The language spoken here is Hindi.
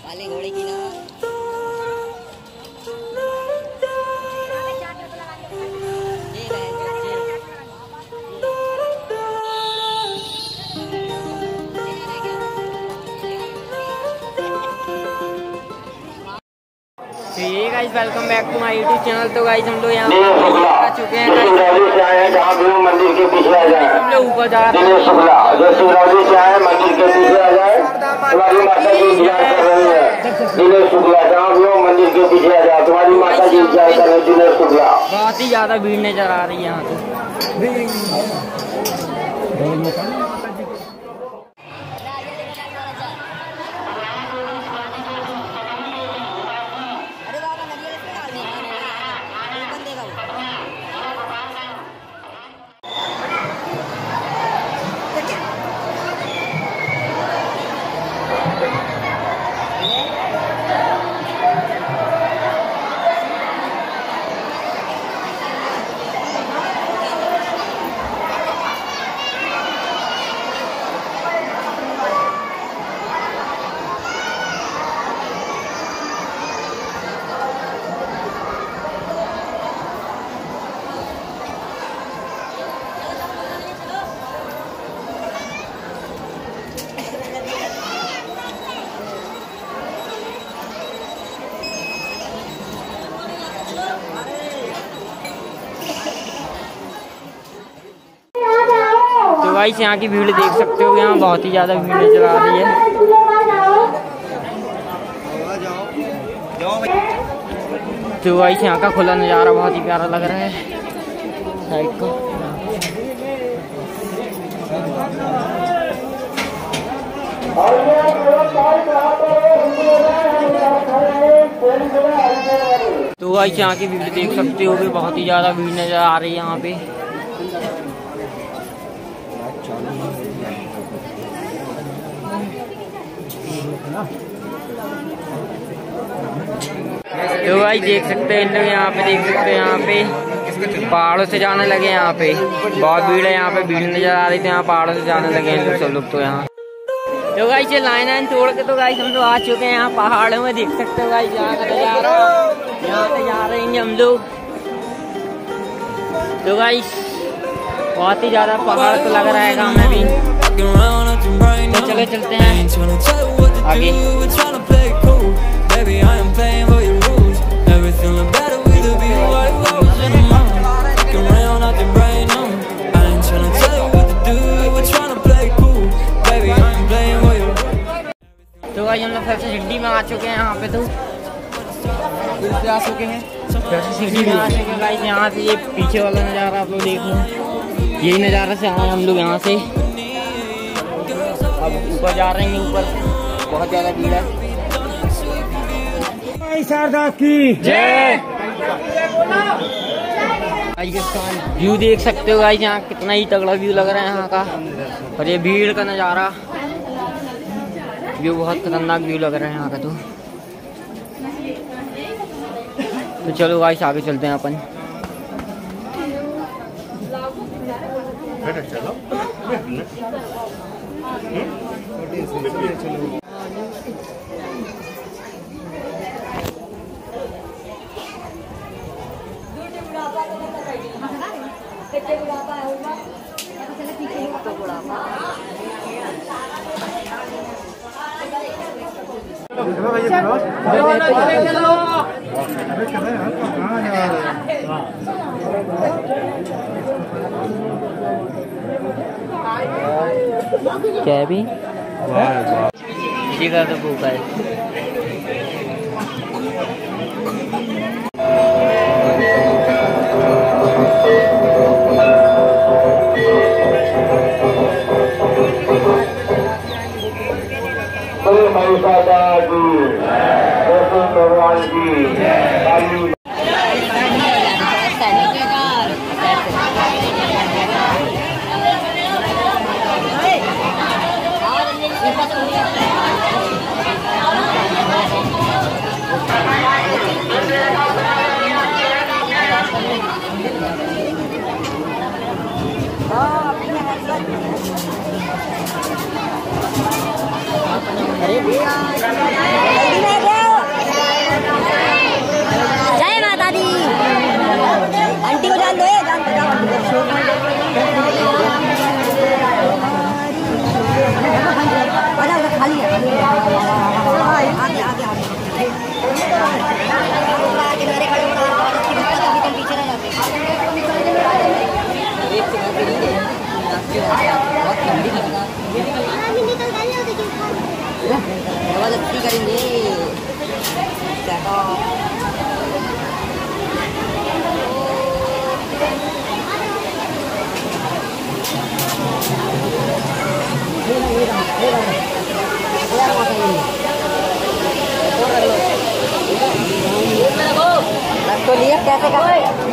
काली घोड़ी की ना guys welcome back to my YouTube channel. तो गाइस हम लोग यहाँ आ चुके हैं मंदिर के पीछे आ जाए। हम लोग ऊपर जा रहे हैं। जो शिवरात्रि से आए मंदिर के पीछे आ जाए। तुम्हारी माता जी इंतजार कर रही है। दिनेश शुक्ला जहाँ भी हो मंदिर के पीछे आ जाए। तुम्हारी माता जी इंतजार कर रही है। दिनेश शुक्ला। बहुत ही ज्यादा भीड़ नजर आ रही है यहाँ तो। तो गाइस यहाँ की भीड़ देख सकते हो। यहाँ बहुत ही ज्यादा भीड़ नजर आ रही है। तो गाइस यहाँ का खुला नज़ारा बहुत ही प्यारा लग रहा है साइड को। तो गाइस यहाँ की भीड़ देख सकते हो कि बहुत ही ज्यादा भीड़ नजर आ रही है यहाँ पे। तो भाई देख सकते हैं इन लोग यहाँ पे, देख सकते हैं यहाँ पे पहाड़ों से जाने लगे। यहाँ पे बहुत भीड़ है। यहाँ पे भीड़ नजर आ रही थी। यहाँ पहाड़ों से जाने लगे हैं लोग सब लोग। तो यहाँ तो गाइस ये लाइन तोड़ के तो गाइस हम लोग आ चुके हैं यहाँ पहाड़ों में। देख सकते हो गाइस यहाँ का नजारा। यहाँ पे जा रहे हैं हम लोग। तो गाइस बहुत ही ज्यादा पहाड़ तो लग रहा है हमें भी। तो चलो चलते हैं आगे। तो भाई हम लोग फिर से सिटी में आ चुके हैं यहाँ पे। तो फिर से आ चुके हैं, फिर से सिटी में आ चुके हैं गाइस। यहाँ से ये पीछे वाला नज़ारा आप लोग देख लो। यही नज़ारा से आए हम लोग यहाँ से। अब ऊपर जा रहे हैं। ऊपर बहुत ज़्यादा भीड़ है। शारदा की जय। व्यू देख सकते हो गाइस यहाँ कितना ही तगड़ा व्यू लग रहा है यहाँ का। और ये भीड़ का नज़ारा, व्यू बहुत खतरनाक व्यू लग रहा है यहाँ का। तो चलो गाइस आगे चलते हैं अपन। क्या भी जी का तो भूखा है। भगवान की अरे जय माता दी। आंटी को जान दो, जान दो। खाली है, आगे आगे जबरदस्ती करेंगे। तो लिए कैसे कर